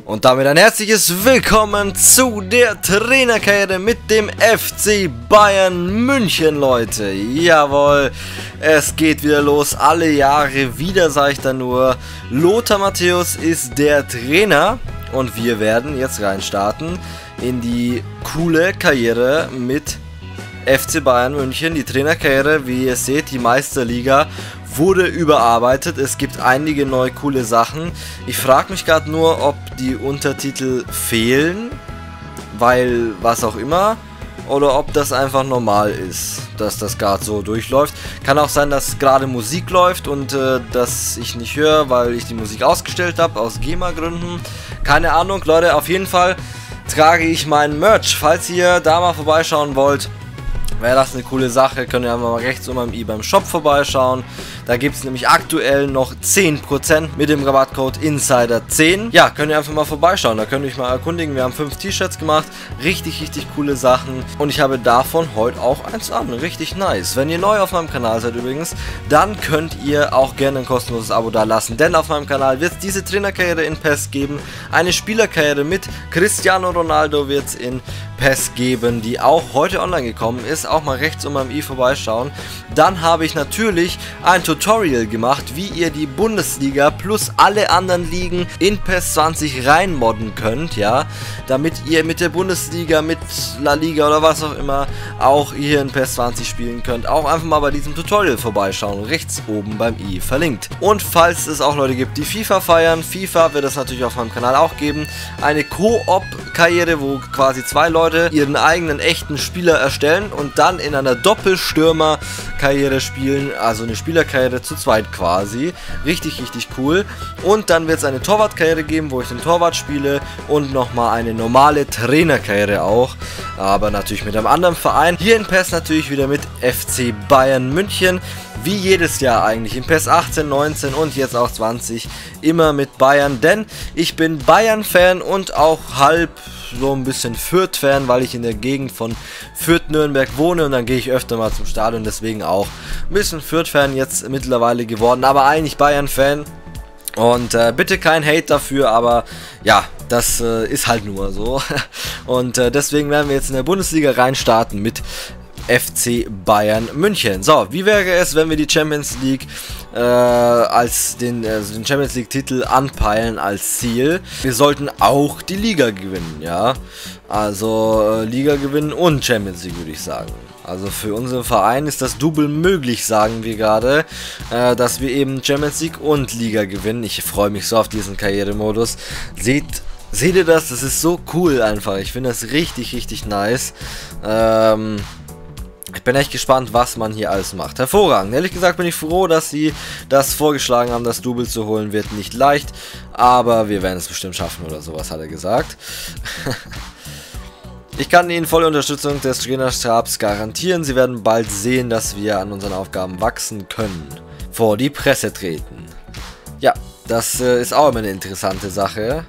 Und damit ein herzliches Willkommen zu der Trainerkarriere mit dem FC Bayern München, Leute. Jawohl, es geht wieder los, alle Jahre wieder, sage ich da nur. Lothar Matthäus ist der Trainer und wir werden jetzt reinstarten in die coole Karriere mit FC Bayern München. Die Trainerkarriere, wie ihr seht, die Meisterliga wurde überarbeitet, es gibt einige neue coole Sachen. Ich frage mich gerade nur, ob die Untertitel fehlen, weil was auch immer, oder ob das einfach normal ist, dass das gerade so durchläuft. Kann auch sein, dass gerade Musik läuft und dass ich nicht höre, weil ich die Musik ausgestellt habe, aus GEMA-Gründen. Keine Ahnung, Leute, auf jeden Fall trage ich meinen Merch. Falls ihr da mal vorbeischauen wollt, wäre das eine coole Sache, könnt ihr einfach mal rechts um am i beim Shop vorbeischauen. Da gibt es nämlich aktuell noch 10% mit dem Rabattcode Insider10. Ja, könnt ihr einfach mal vorbeischauen, da könnt ihr euch mal erkundigen. Wir haben 5 T-Shirts gemacht, richtig coole Sachen. Und ich habe davon heute auch eins an, richtig nice. Wenn ihr neu auf meinem Kanal seid übrigens, dann könnt ihr auch gerne ein kostenloses Abo da lassen. Denn auf meinem Kanal wird es diese Trainerkarriere in PES geben. Eine Spielerkarriere mit Cristiano Ronaldo wird es in PES geben, die auch heute online gekommen ist. Auch mal rechts um am i vorbeischauen. Dann habe ich natürlich ein Tutorial gemacht, wie ihr die Bundesliga plus alle anderen Ligen in PES 20 reinmodden könnt, ja, damit ihr mit der Bundesliga, mit La Liga oder was auch immer auch hier in PES 20 spielen könnt. Auch einfach mal bei diesem Tutorial vorbeischauen, rechts oben beim i verlinkt. Und falls es auch Leute gibt, die FIFA feiern, FIFA wird es natürlich auf meinem Kanal auch geben, eine Koop-Karriere, wo quasi 2 Leute ihren eigenen echten Spieler erstellen und dann in einer Doppelstürmer-Karriere spielen, also eine Spielerkarriere zu zweit quasi. Richtig cool. Und dann wird es eine Torwartkarriere geben, wo ich den Torwart spiele und nochmal eine normale Trainerkarriere auch, aber natürlich mit einem anderen Verein. Hier in PES natürlich wieder mit FC Bayern München, wie jedes Jahr eigentlich, in PES 18, 19 und jetzt auch 20, immer mit Bayern, denn ich bin Bayern-Fan und auch halb so ein bisschen Fürth-Fan, weil ich in der Gegend von Fürth-Nürnberg wohne und dann gehe ich öfter mal zum Stadion, deswegen auch ein bisschen Fürth-Fan jetzt mittlerweile geworden, aber eigentlich Bayern-Fan. Und bitte kein Hate dafür, aber ja, das ist halt nur so. Und deswegen werden wir jetzt in der Bundesliga reinstarten mit FC Bayern München. So, wie wäre es, wenn wir die Champions League als den Champions League Titel anpeilen als Ziel? Wir sollten auch die Liga gewinnen, ja. Also Liga gewinnen und Champions League, würde ich sagen. Also für unseren Verein ist das Double möglich, sagen wir gerade, dass wir eben Champions League und Liga gewinnen. Ich freue mich so auf diesen Karrieremodus. Seht ihr das? Das ist so cool einfach. Ich finde das richtig nice. Ich bin echt gespannt, was man hier alles macht. Hervorragend. Ehrlich gesagt bin ich froh, dass sie das vorgeschlagen haben. Das Double zu holen wird nicht leicht, aber wir werden es bestimmt schaffen oder sowas, hat er gesagt. Ich kann Ihnen volle Unterstützung des Trainerstabs garantieren. Sie werden bald sehen, dass wir an unseren Aufgaben wachsen können. Vor die Presse treten. Ja, das ist auch immer eine interessante Sache.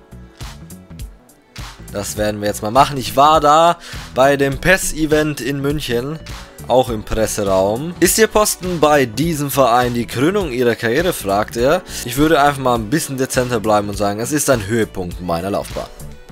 Das werden wir jetzt mal machen. Ich war da bei dem PES-Event in München, auch im Presseraum. Ist Ihr Posten bei diesem Verein die Krönung Ihrer Karriere, fragt er. Ich würde einfach mal ein bisschen dezenter bleiben und sagen, es ist ein Höhepunkt meiner Laufbahn.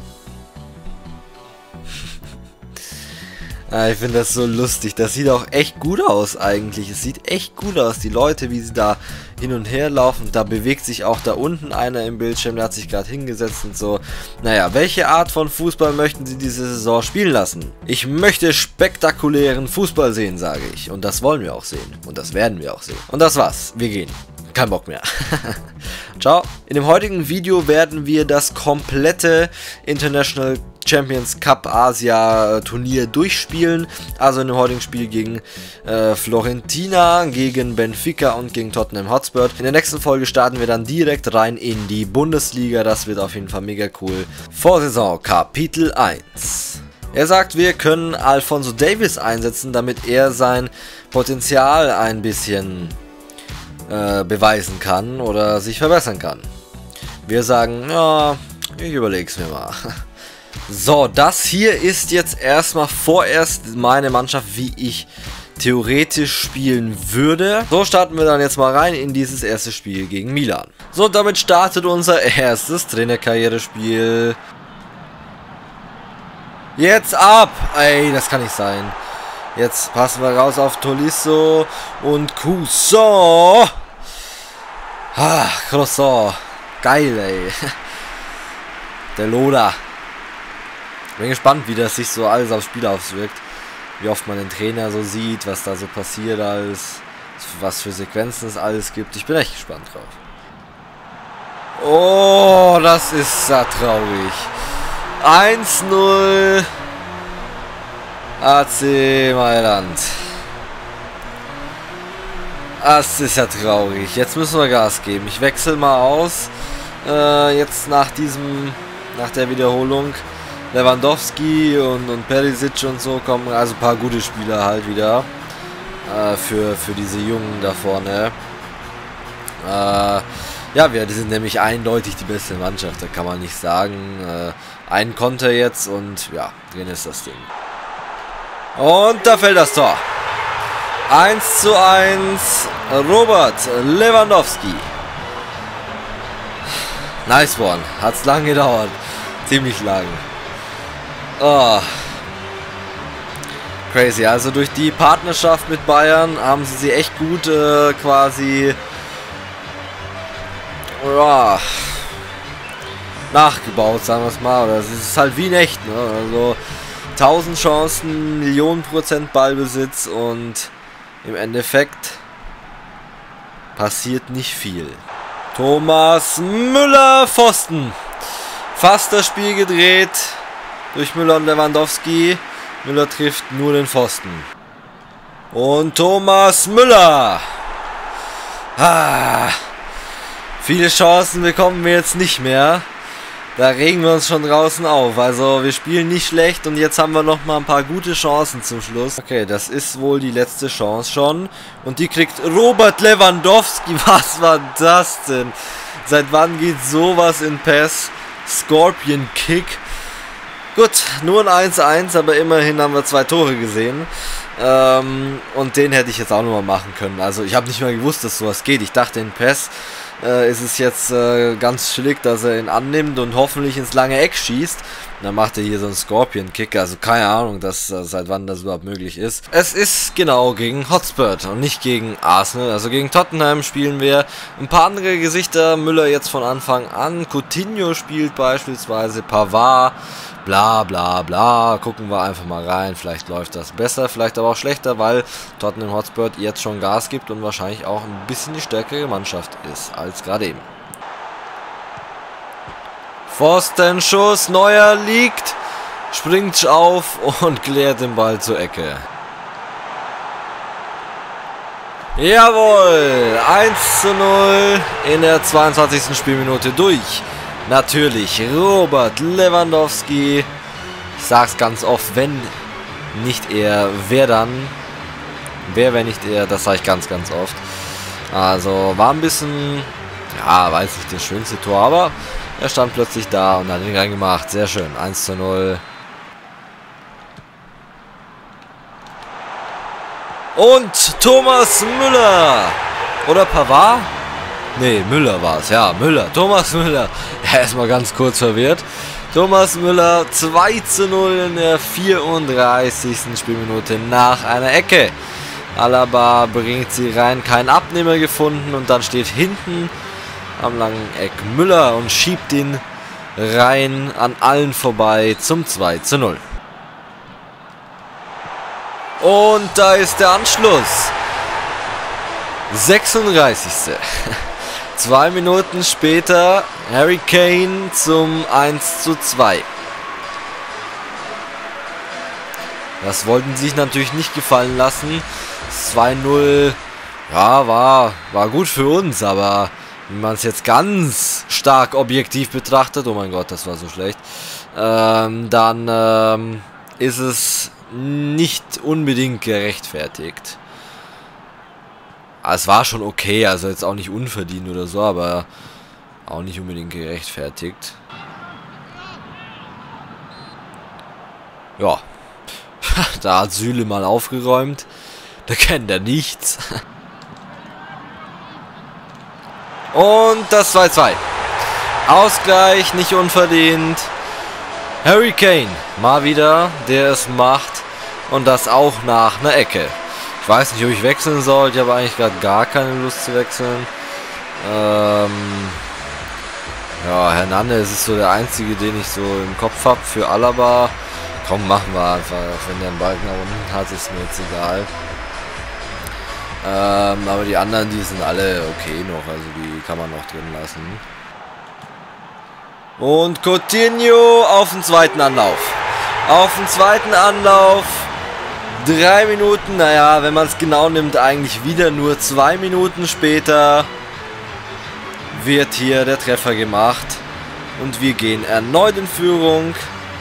Ich finde das so lustig. Das sieht auch echt gut aus eigentlich. Es sieht echt gut aus. Die Leute, wie sie da hin und her laufen. Da bewegt sich auch da unten einer im Bildschirm. Der hat sich gerade hingesetzt und so. Naja, welche Art von Fußball möchten Sie diese Saison spielen lassen? Ich möchte spektakulären Fußball sehen, sage ich. Und das wollen wir auch sehen. Und das werden wir auch sehen. Und das war's. Wir gehen. Kein Bock mehr. Ciao. In dem heutigen Video werden wir das komplette International Champions Cup Asia Turnier durchspielen. Also in dem heutigen Spiel gegen Fiorentina, gegen Benfica und gegen Tottenham Hotspur. In der nächsten Folge starten wir dann direkt rein in die Bundesliga. Das wird auf jeden Fall mega cool. Vorsaison Kapitel 1. Er sagt, wir können Alphonso Davies einsetzen, damit er sein Potenzial ein bisschen beweisen kann oder sich verbessern kann. Wir sagen, ja, ich überlege es mir mal. So, das hier ist jetzt erstmal vorerst meine Mannschaft, wie ich theoretisch spielen würde. So starten wir dann jetzt mal rein in dieses erste Spiel gegen Milan. So, und damit startet unser erstes Trainerkarrierespiel. Jetzt ab! Ey, das kann nicht sein. Jetzt passen wir raus auf Tolisso und Cousin. Ah, Croissant. Geil, ey. Der Loda. Bin gespannt, wie das sich so alles aufs Spiel auswirkt. Wie oft man den Trainer so sieht, was da so passiert alles. Was für Sequenzen es alles gibt. Ich bin echt gespannt drauf. Oh, das ist ja traurig. 1-0 AC Mailand. Das ist ja traurig. Jetzt müssen wir Gas geben. Ich wechsle mal aus. Jetzt nach der Wiederholung. Lewandowski und Perisic und so kommen. Also ein paar gute Spieler halt wieder. Für diese Jungen da vorne. Ja, wir sind nämlich eindeutig die beste Mannschaft. Da kann man nicht sagen. Ein Konter jetzt und ja, drin ist das Ding. Und da fällt das Tor. 1:1 Robert Lewandowski. Nice one. Hat's lang gedauert. Ziemlich lang. Oh. Crazy. Also durch die Partnerschaft mit Bayern haben sie echt gut quasi nachgebaut, sagen wir es mal. Oder es ist halt wie in echt, ne? Also 1000 Chancen, Millionen% Ballbesitz und im Endeffekt passiert nicht viel. Thomas Müller, Pfosten. Fast das Spiel gedreht durch Müller und Lewandowski. Müller trifft nur den Pfosten. Und Thomas Müller. Viele Chancen bekommen wir jetzt nicht mehr. Da regen wir uns schon draußen auf. Also wir spielen nicht schlecht und jetzt haben wir noch mal ein paar gute Chancen zum Schluss. Okay, das ist wohl die letzte Chance schon. Und die kriegt Robert Lewandowski. Was war das denn? Seit wann geht sowas in PES? Scorpion Kick. Gut, nur ein 1:1, aber immerhin haben wir 2 Tore gesehen. Und den hätte ich jetzt auch noch mal machen können. Also ich habe nicht mal gewusst, dass sowas geht. Ich dachte in PES ist es jetzt ganz chillig, dass er ihn annimmt und hoffentlich ins lange Eck schießt. Und dann macht er hier so einen Scorpion-Kick. Also keine Ahnung, seit wann das überhaupt möglich ist. Es ist genau gegen Hotspur und nicht gegen Arsenal. Also gegen Tottenham spielen wir. Ein paar andere Gesichter. Müller jetzt von Anfang an. Coutinho spielt beispielsweise. Pavard. Bla bla bla, gucken wir einfach mal rein, vielleicht läuft das besser, vielleicht aber auch schlechter, weil Tottenham Hotspur jetzt schon Gas gibt und wahrscheinlich auch ein bisschen die stärkere Mannschaft ist als gerade eben. Pfostenschuss, Neuer liegt, springt auf und klärt den Ball zur Ecke. Jawohl, 1:0 in der 22. Spielminute durch. Natürlich Robert Lewandowski. Ich sag's ganz oft, wenn nicht er, wer dann? Wer, wenn nicht er? Das sage ich ganz, ganz oft. Also war ein bisschen, ja, weiß nicht das schönste Tor, aber er stand plötzlich da und hat ihn reingemacht. Sehr schön, 1:0. Und Thomas Müller. Oder Pavard? Ne, Müller war es. Ja, Müller. Thomas Müller. Erstmal ganz kurz verwirrt. Thomas Müller 2:0 in der 34. Spielminute nach einer Ecke. Alaba bringt sie rein, kein Abnehmer gefunden und dann steht hinten am langen Eck Müller und schiebt ihn rein an allen vorbei zum 2:0. Und da ist der Anschluss. 36. 2 Minuten später Harry Kane zum 1:2. Das wollten sie sich natürlich nicht gefallen lassen. 2:0, ja, war gut für uns, aber wenn man es jetzt ganz stark objektiv betrachtet, oh mein Gott, das war so schlecht, dann ist es nicht unbedingt gerechtfertigt. Es war schon okay, also jetzt auch nicht unverdient oder so, aber auch nicht unbedingt gerechtfertigt. Ja, da hat Süle mal aufgeräumt. Da kennt er nichts. Und das 2-2. Ausgleich, nicht unverdient. Harry Kane, mal wieder, der es macht. Und das auch nach einer Ecke. Ich weiß nicht, ob ich wechseln soll. Ich habe eigentlich gerade gar keine Lust zu wechseln. Ja, Hernandez ist so der einzige, den ich so im Kopf habe für Alaba. Komm, machen wir einfach. Wenn der einen Balken nach unten hat, ist mir jetzt egal. Aber die anderen, die sind alle okay noch. Also die kann man noch drin lassen. Und Coutinho auf den zweiten Anlauf. Auf den zweiten Anlauf. 3 Minuten. Naja, wenn man es genau nimmt, eigentlich wieder nur 2 Minuten später wird hier der Treffer gemacht. Und wir gehen erneut in Führung.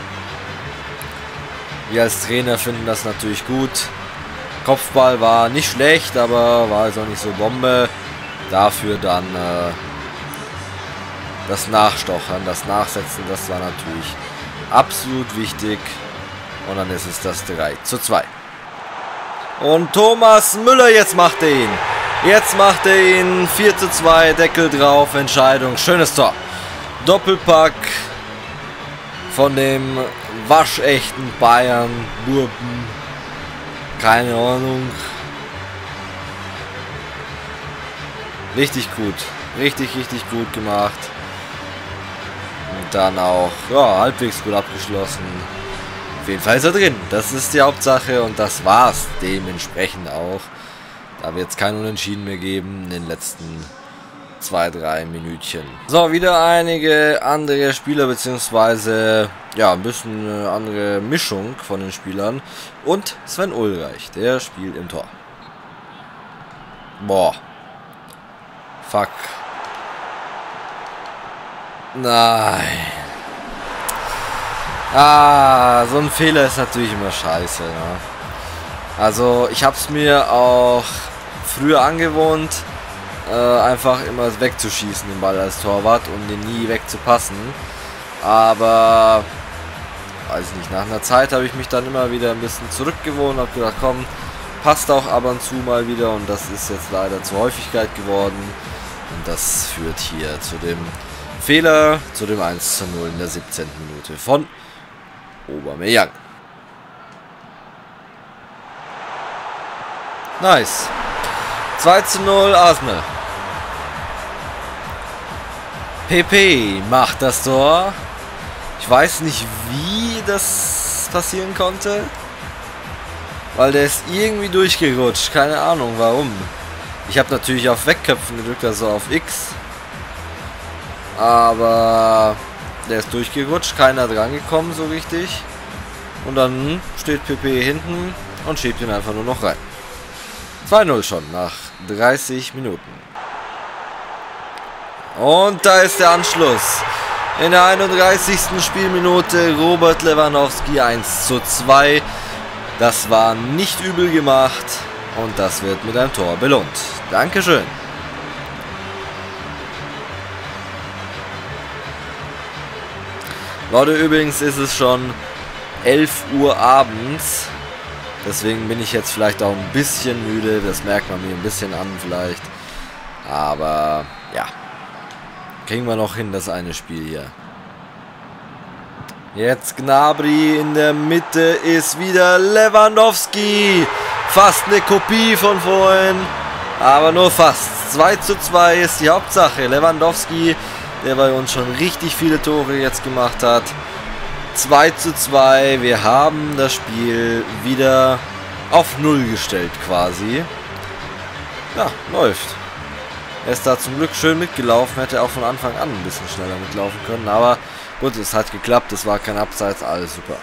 Wir als Trainer finden das natürlich gut. Kopfball war nicht schlecht, aber war jetzt auch nicht so Bombe. Dafür dann das Nachstochern, das Nachsetzen, das war natürlich absolut wichtig. Und dann ist es das 3:2. Und Thomas Müller, jetzt macht er ihn. Jetzt macht er ihn. 4:2, Deckel drauf, Entscheidung. Schönes Tor. Doppelpack von dem waschechten Bayern-Burben. Keine Ahnung. Richtig gut. Richtig gut gemacht. Und dann auch, ja, halbwegs gut abgeschlossen. Auf jeden Fall ist er drin. Das ist die Hauptsache und das war's dementsprechend auch. Da wird es kein Unentschieden mehr geben in den letzten 2-3 Minütchen. So, wieder einige andere Spieler, beziehungsweise ja, ein bisschen eine andere Mischung von den Spielern. Und Sven Ulreich, der spielt im Tor. Boah. Fuck. Nein. Ah, so ein Fehler ist natürlich immer scheiße. Ne? Also, ich habe es mir auch früher angewohnt, einfach immer wegzuschießen, den Ball als Torwart und den nie wegzupassen. Aber, weiß nicht, nach einer Zeit habe ich mich dann immer wieder ein bisschen zurückgewohnt, habe gedacht, komm, passt auch ab und zu mal wieder und das ist jetzt leider zur Häufigkeit geworden. Und das führt hier zu dem Fehler, zu dem 1:0 in der 17. Minute von Aubameyang. Nice. 2:0 Arsenal. PP macht das Tor. Ich weiß nicht, wie das passieren konnte. Weil der ist irgendwie durchgerutscht. Keine Ahnung, warum. Ich habe natürlich auf Wegköpfen gedrückt, also auf X. Aber der ist durchgerutscht. Keiner dran gekommen so richtig. Und dann steht PP hinten und schiebt ihn einfach nur noch rein. 2:0 schon nach 30 Minuten. Und da ist der Anschluss. In der 31. Spielminute Robert Lewandowski 1:2. Das war nicht übel gemacht und das wird mit einem Tor belohnt. Dankeschön. Leute, übrigens ist es schon 11 Uhr abends. Deswegen bin ich jetzt vielleicht auch ein bisschen müde. Das merkt man mir ein bisschen an vielleicht. Aber ja. Kriegen wir noch hin, das eine Spiel hier. Jetzt Gnabry in der Mitte ist wieder Lewandowski. Fast eine Kopie von vorhin. Aber nur fast. 2:2 ist die Hauptsache. Lewandowski, der bei uns schon richtig viele Tore jetzt gemacht hat. 2:2. Wir haben das Spiel wieder auf 0 gestellt quasi. Ja, läuft. Er ist da zum Glück schön mitgelaufen. Hätte auch von Anfang an ein bisschen schneller mitlaufen können. Aber gut, es hat geklappt. Es war kein Abseits. Alles super.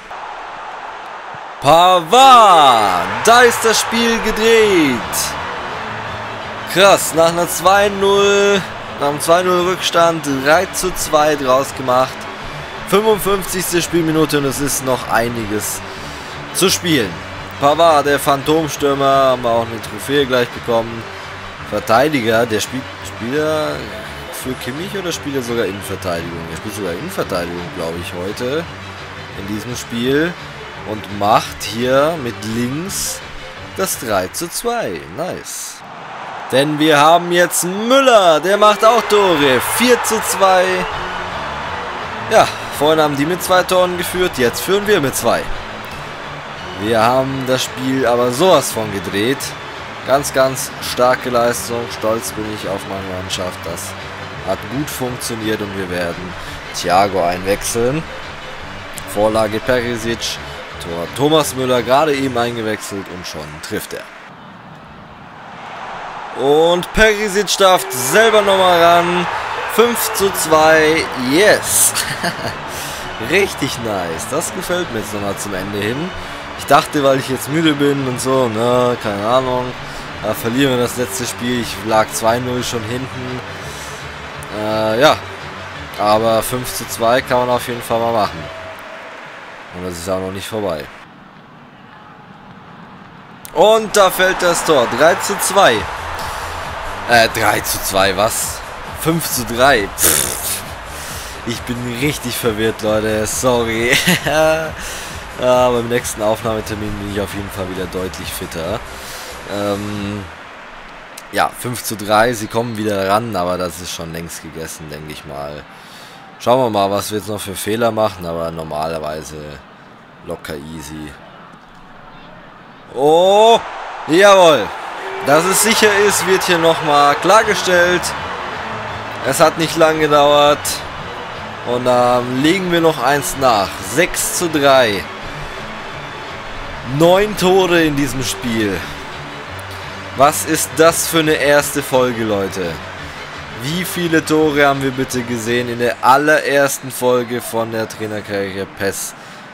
Pavard. Da ist das Spiel gedreht. Krass. Nach einer 2:0. Nach einem 2:0 Rückstand 3:2 draus gemacht. 55. Spielminute und es ist noch einiges zu spielen. Pavard, der Phantomstürmer, haben wir auch eine Trophäe gleich bekommen. Verteidiger, der spielt er für Kimmich oder spielt er sogar Innenverteidigung? Er spielt sogar Innenverteidigung, glaube ich, heute in diesem Spiel und macht hier mit links das 3:2. Nice. Denn wir haben jetzt Müller, der macht auch Tore. 4:2. Ja, vorhin haben die mit 2 Toren geführt, jetzt führen wir mit 2. Wir haben das Spiel aber sowas von gedreht. Ganz, ganz starke Leistung. Stolz bin ich auf meine Mannschaft. Das hat gut funktioniert und wir werden Thiago einwechseln. Vorlage Perisic. Tor Thomas Müller gerade eben eingewechselt und schon trifft er. Und Perisic darf selber nochmal ran. 5:2. Yes. Richtig nice. Das gefällt mir jetzt nochmal zum Ende hin. Ich dachte, weil ich jetzt müde bin und so, ne, keine Ahnung. Da verlieren wir das letzte Spiel. Ich lag 2:0 schon hinten. Ja. Aber 5:2 kann man auf jeden Fall mal machen. Und das ist auch noch nicht vorbei. Und da fällt das Tor. 3:2. 3:2, was? 5:3. Pff. Ich bin richtig verwirrt, Leute. Sorry. Aber beim nächsten Aufnahmetermin bin ich auf jeden Fall wieder deutlich fitter. Ja, 5:3. Sie kommen wieder ran, aber das ist schon längst gegessen, denke ich mal. Schauen wir mal, was wir jetzt noch für Fehler machen, aber normalerweise locker easy. Oh, jawohl. Dass es sicher ist, wird hier nochmal klargestellt. Es hat nicht lang gedauert. Und dann legen wir noch eins nach. 6:3. 9 Tore in diesem Spiel. Was ist das für eine erste Folge, Leute? Wie viele Tore haben wir bitte gesehen in der allerersten Folge von der Trainerkarriere PES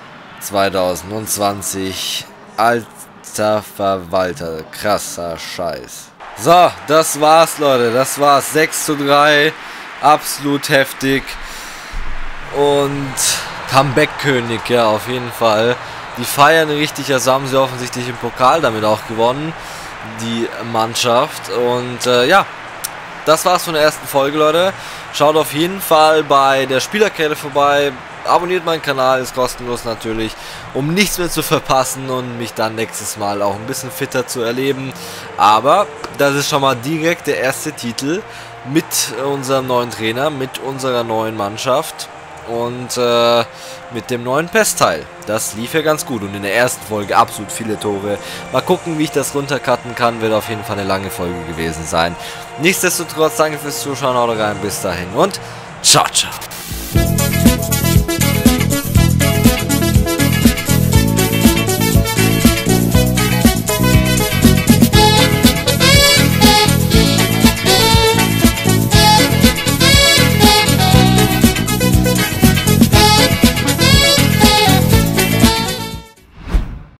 2020? Alter Verwalter, krasser Scheiß. So, das war's, Leute, das war's. 6:3, absolut heftig. Und Comeback-König, ja, auf jeden Fall. Die feiern richtig, also haben sie offensichtlich im Pokal damit auch gewonnen, die Mannschaft. Und ja, das war's von der ersten Folge, Leute. Schaut auf jeden Fall bei der Spielerkette vorbei. Abonniert meinen Kanal, ist kostenlos natürlich, um nichts mehr zu verpassen und mich dann nächstes Mal auch ein bisschen fitter zu erleben. Aber das ist schon mal direkt der erste Titel mit unserem neuen Trainer, mit unserer neuen Mannschaft und mit dem neuen PES-Teil. Das lief ja ganz gut und in der ersten Folge absolut viele Tore. Mal gucken, wie ich das runtercutten kann. Wird auf jeden Fall eine lange Folge gewesen sein. Nichtsdestotrotz, danke fürs Zuschauen, haut rein, bis dahin und ciao, ciao.